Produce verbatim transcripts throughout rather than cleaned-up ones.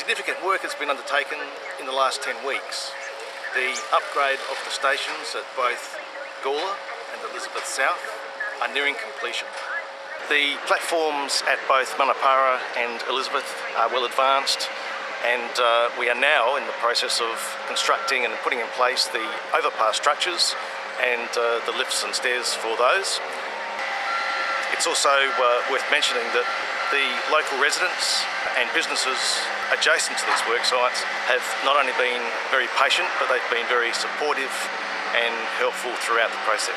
significant work has been undertaken in the last ten weeks. The upgrade of the stations at both Gawler and Elizabeth South are nearing completion. The platforms at both Manapara and Elizabeth are well advanced, and uh, we are now in the process of constructing and putting in place the overpass structures and uh, the lifts and stairs for those. It's also uh, worth mentioning that the local residents and businesses adjacent to these work sites have not only been very patient, but they've been very supportive and helpful throughout the process.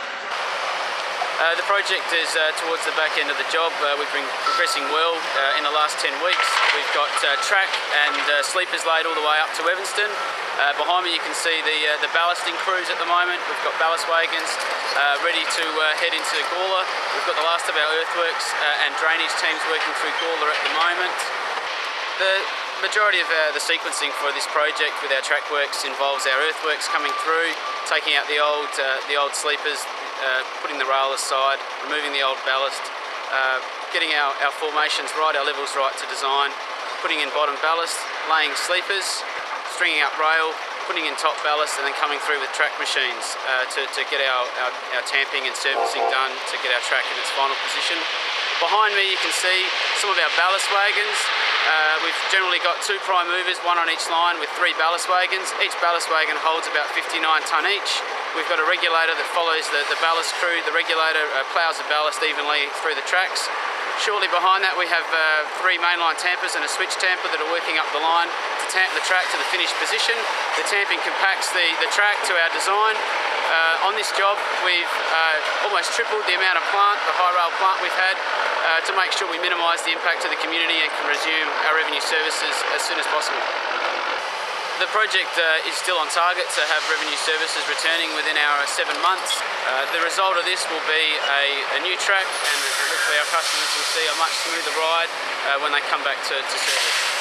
Uh, the project is uh, towards the back end of the job. Uh, we've been progressing well uh, in the last ten weeks. We've got uh, track and uh, sleepers laid all the way up to Evanston. Uh, behind me you can see the, uh, the ballasting crews at the moment. We've got ballast wagons uh, ready to uh, head into Gawler. We've got the last of our earthworks uh, and drainage teams working through Gawler at the moment. The majority of uh, the sequencing for this project with our track works involves our earthworks coming through, taking out the old, uh, the old sleepers, Uh, putting the rail aside, removing the old ballast, uh, getting our, our formations right, our levels right to design, putting in bottom ballast, laying sleepers, stringing up rail, putting in top ballast, and then coming through with track machines uh, to, to get our, our, our tamping and servicing done to get our track in its final position. Behind me you can see some of our ballast wagons. Uh, we've generally got two prime movers, one on each line with three ballast wagons. Each ballast wagon holds about fifty-nine tonne each. We've got a regulator that follows the, the ballast crew. The regulator uh, ploughs the ballast evenly through the tracks. Shortly behind that we have uh, three mainline tampers and a switch tamper that are working up the line to tamp the track to the finished position. The tamping compacts the, the track to our design. Uh, on this job we've uh, almost tripled the amount of plant, the high rail plant we've had, uh, to make sure we minimise the impact to the community and can resume our revenue services as soon as possible. The project uh, is still on target to have revenue services returning within our seven months. Uh, the result of this will be a, a new track, and hopefully our customers will see a much smoother ride uh, when they come back to, to service.